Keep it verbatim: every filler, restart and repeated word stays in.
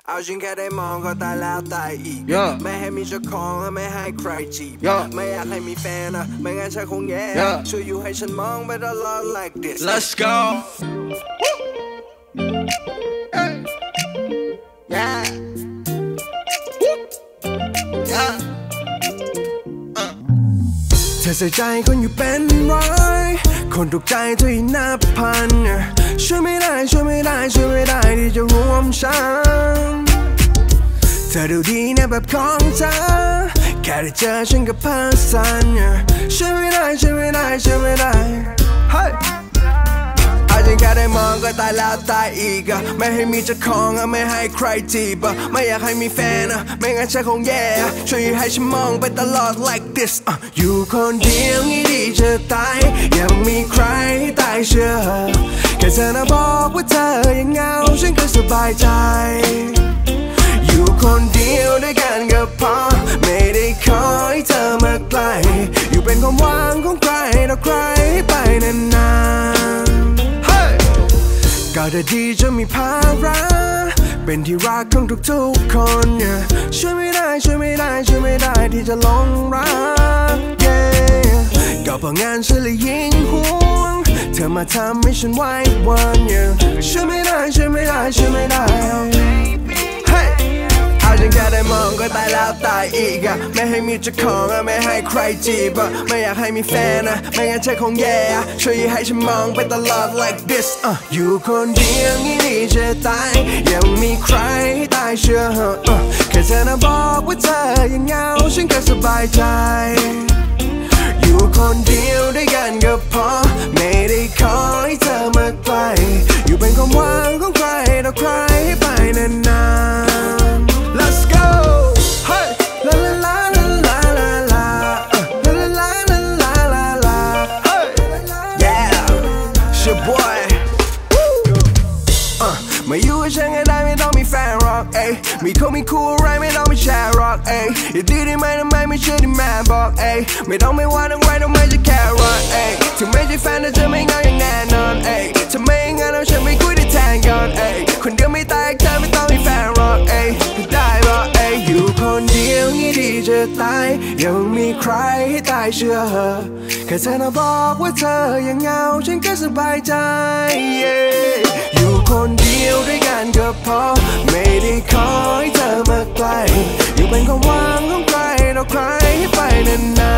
เอาจริงแค่ได้มองก็ตายแล้วตายอีกไม่ให้มีเจ้าของและไม่ให้ใครจีบไม่อยากให้มีแฟนนะไม่งั้นฉันคงแย่ช่วยอยู่ให้ฉันมองไปตลอด like this Let's go yeah yeah เธอใส่ใจคนอยู่เป็นร้อยคนถูกใจเธออีกนับพันช่วยไม่ได้ช่วยไม่ได้ช่วยไม่ได้ที่จะรวมฉันเธอดูดีในแบบของเธอแค่ได้เจอฉันก็เพอร์ซันช่วยไม่ได้ช่วยไม่ได้ช่วยไม่ได้เฮ้ยอาจจะแค่ได้มองก็ตายแล้วตายอีกไม่ให้มีเจ้าของไม่ให้ใครจีบไม่อยากให้มีแฟนไม่งั้นฉันคงแย่ช่วยให้ฉันมองไปตลอด like this อยู่คนเดียวงี้ดีจะตายยังมีใครตายเชื่อแค่เธอนะบอกว่าเธอยังเหงาฉันก็สบายใจอยู่คนเดียวด้วยกันก็พอไม่ได้ขอให้เธอมาไกลอยู่เป็นความหวังของใครต่อใครไปนานๆก็ได้ดีจะมีภาระเป็นที่รักของทุกๆคนช่วยไม่ได้ช่วยไม่ได้ช่วยไม่ได้ที่จะหลงรัก yeah ก็เพราะงานฉันเลยยิ่งห่วงเธอมาทำให้ฉันไหวหวั่นช่วยไม่ได้ช่วยไม่ได้ช่วยไม่ได้เอาจริงแค่ได้มองก็ตายแล้วตายอีกไม่ให้มีเจ้าของไม่ให้ใครจีบไม่อยากให้มีแฟนไม่งั้นฉันคงแย่ช่วยให้ฉันมองไปตลอด like this อยู่คนเดียวงี้ดีจะตายยังมีใครตายเชื่อแค่เธอนะบอกว่าเธอยังเหงาฉันก็สบายใจอยู่คนเดียวด้วยกันก็พอไม่ได้ขอให้เธอมาไกลอยู่เป็นความหวังของใครต่อใครไปนานๆLet's go hey la la la la la la la la la la la la la hey yeah it's your boy มาอยู่กับฉันก็ได้ไม่ต้องมีแฟนหรอกเอ้ยมีคงมีคู่อะไรไม่ต้องมีแชร์หรอกเอ้ยอย่าดื้อได้ไหมทำไมไม่เชื่อที่แม่บอกเอ้ยไม่ต้องไม่ว่าต้องไรต้องไม่จะแค่หรอกเอ้ยถึงไม่ใช่แฟนแต่เธอไม่เหงาอย่างแน่นอนเอ้ยถ้าไม่งั้นเอาฉันไม่คุยได้แทนก่อนเอ้ยคนเดียวไม่ตายเธอไม่ต้องมีแฟนหรอกเอ้ยได้หรอกเอ้ยอยู่คนเดียวงี้ดีจะตายยังมีใครให้ตายเชื่อแค่เธอนะบอกว่าเธอยังเหงาฉันก็สบายใจ yeah อยู่คนเดียวด้วยกันก็พอไม่ได้ขอให้เธอมาไกลอยู่เป็นความหวังของใครต่อใครให้ไปนาน